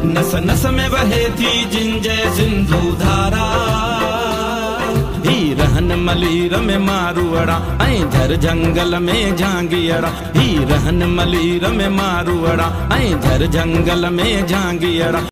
नस नस में बहे थी जिंजे सिंधु धारा। ही रहन मलीर में मारुअड़ा ऐं झर जंगल में झांगियड़ा। ही रहन मलीर में मारुअड़ा ऐं झर जंगल में झांगियड़ा।